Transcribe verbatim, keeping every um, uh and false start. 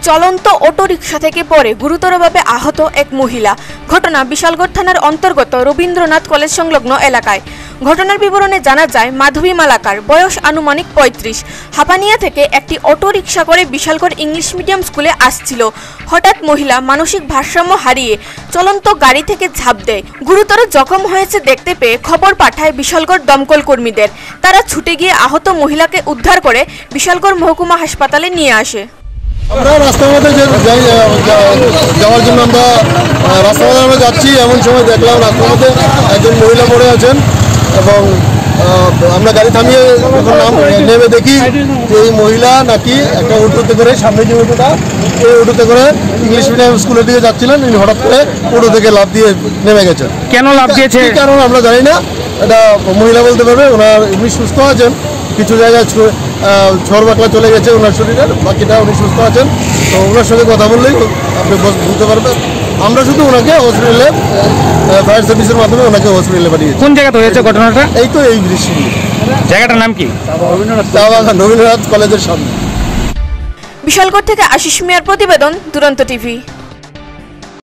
চলন্ত অটোরিকশা থেকে পড়ে গুরুতরভাবে আহত এক মহিলা। ঘটনা বিশালগড় থানার অন্তর্গত রবীন্দ্রনাথ কলেজ সংলগ্ন এলাকায়। ঘটনার বিবরণে জানা যায়, মাধবী মালাকার, বয়স আনুমানিক পঁয়ত্রিশ, হাপানিয়া থেকে একটি অটোরিকশা করে বিশালগড় ইংলিশ মিডিয়াম স্কুলে আসছিল। হঠাৎ মহিলা মানসিক ভারসাম্য হারিয়ে চলন্ত গাড়ি থেকে ঝাঁপ দেয়। গুরুতর জখম হয়েছে দেখতে পেয়ে খবর পাঠায় বিশালগড় দমকল কর্মীদের। তারা ছুটে গিয়ে আহত মহিলাকে উদ্ধার করে বিশালগড় মহকুমা হাসপাতালে নিয়ে আসে। আমরা রাস্তার মধ্যে যাওয়ার জন্য আমরা রাস্তার মধ্যে আমরা যাচ্ছি, এমন সময় দেখলাম রাস্তার মধ্যে একজন মহিলা পড়ে আছেন এবং আমরা গাড়ি থামিয়ে নাম নেমে দেখি যে এই মহিলা নাকি একটা অটোতে করে, সামনে যে অটোটা, এই অটোতে করে ইংলিশ মিডিয়াম স্কুলের দিকে যাচ্ছিলেন। উনি হঠাৎ করে অটো থেকে লাফ দিয়ে নেমে গেছেন। কেন লাফ দিয়েছে কারণ আমরা জানি না, এটা মহিলা বলতে পারবে। ওনার এমনি সুস্থ আছেন, কিছু জায়গায় ঝড় বাকলা চলে গেছে ওনার শরীরের, বাকিটা উনি সুস্থ আছেন। তো ওনার সঙ্গে কথা বললেই আপনি বুঝতে পারবেন। আমরা শুধু ওনাকে হসপিটালে ফায়ার সার্ভিসের মাধ্যমে ওনাকে হসপিটালে পাঠিয়েছি। কোন জায়গাতে হয়েছে ঘটনাটা? এই তো এই দৃশ্য। জায়গাটার নাম কি? চা বাগান, রবীন্দ্রনাথ কলেজের সামনে। বিশালগড় থেকে আশিস মিয়ার প্রতিবেদন, দুরন্ত টিভি।